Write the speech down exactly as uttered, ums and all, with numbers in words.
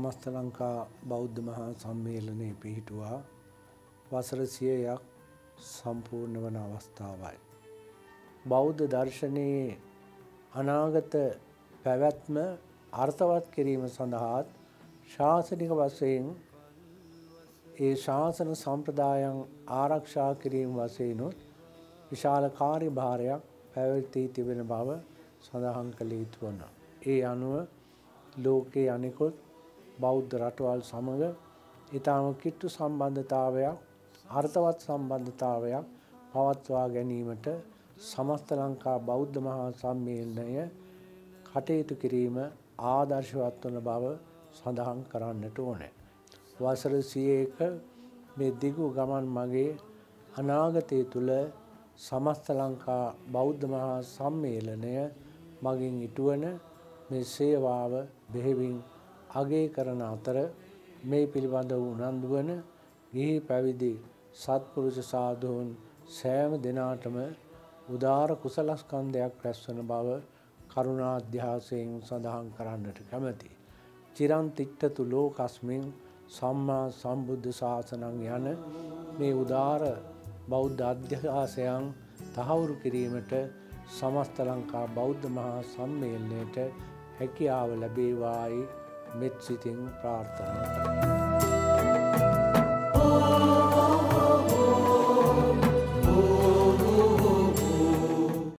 සමස්ත ලංකා බෞද්ධ මහා සම්මේලනයේ පිහිටුවා වසර සියයක් සම්පූර්ණ වන අවස්ථාවයි. බෞද්ධ දර්ශනයේ අනාගත පැවැත්ම අර්ථවත් කිරීම සඳහා ශාසනික වශයෙන් ඒ ශාසන සම්ප්‍රදායන් ආරක්ෂා කිරීම වශයෙන් විශාල කාර්යභාරයක් පැවැත්වී තිබෙන බව සඳහන් කළ යුතු වනවා. ඒ අනුව ලෝකයේ අනෙකුත් බෞද්ධ රටවල් සමග ඊටම කිට්ටු සම්බන්ධතාවයක් අර්ථවත් සම්බන්ධතාවයක් පවත්වා ගැනීමට සමස්ත ලංකා බෞද්ධ මහා සම්මේලනය කටයුතු කිරීම ආදර්ශවත් වන බව සඳහන් කරන්නට ඕනේ. වසර සියයක මේ දිගු ගමන් මගේ අනාගතය තුල සමස්ත ලංකා බෞද්ධ මහා සම්මේලනය මගින් ඉටුවන මේ සේවාව බෙහෙවින් අගය කරන අතර මේ පිළිබඳ උනන්දු වන ගිහි පැවිදි සත්පුරුෂ සාධුන් සෑම දිනාටම උදාර කුසලස්කන්ධයක් රැස්වන බව කරුණා අධ්‍යාසයෙන් සඳහන් කරන්නට කැමැති. චිරන් තිට්ඨතු ලෝකස්මින් සම්මා සම්බුද්ධ ශාසනං යන මේ උදාර බෞද්ධ අධ්‍යාසයන් තහවුරු කිරීමට සමස්ත ලංකා බෞද්ධ මහා සම්මේලනයට හැකියාව ලැබේවායි මෙත් සිතින් ප්‍රාර්ථනා කරමි.